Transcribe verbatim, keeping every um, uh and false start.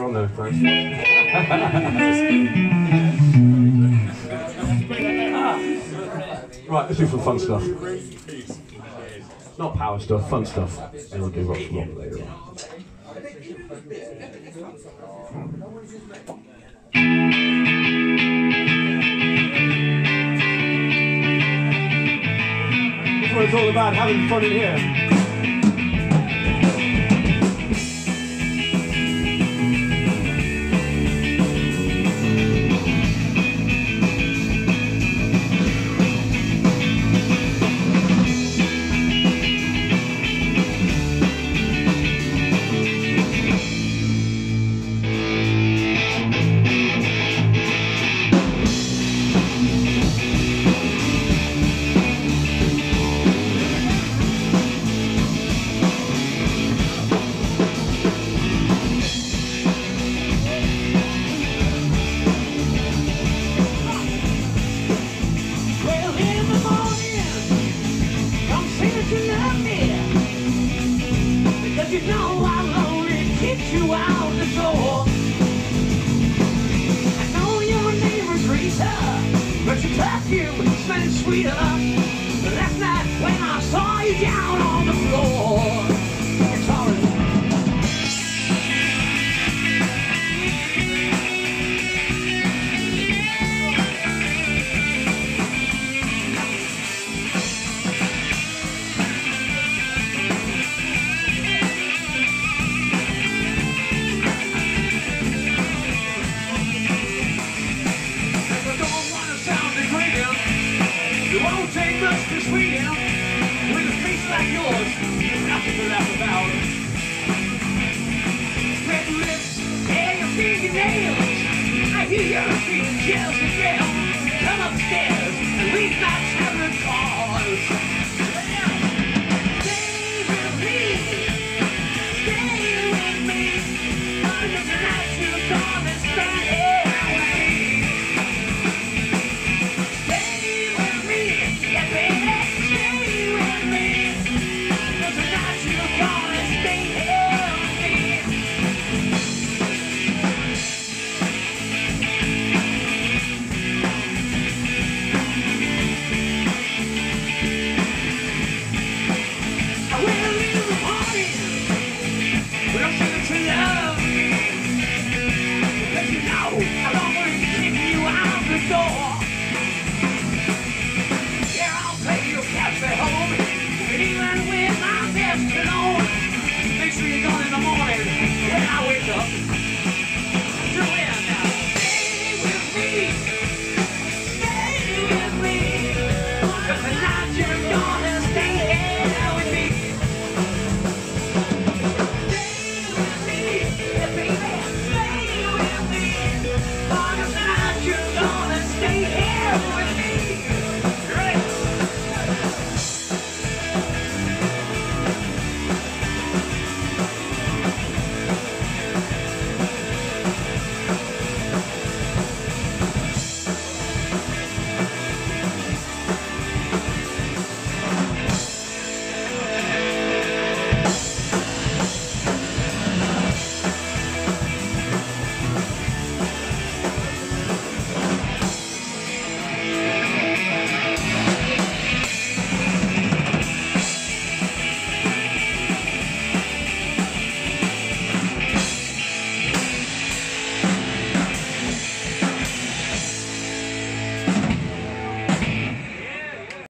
On there, thanks. Right, let's do some fun stuff. Not power stuff, fun stuff. And we'll do rock and roll later on. This is what it's all about, having fun in here. You know I'll only kick you out the door. I know your name was Rita, but your perfume smells sweeter. Last night when I saw you down on the floor. It's alright. It won't take much to sweeten him. With a face like yours, there's nothing to laugh about. Red lips, yeah, your fingernails. I hear your feet, chills and bells.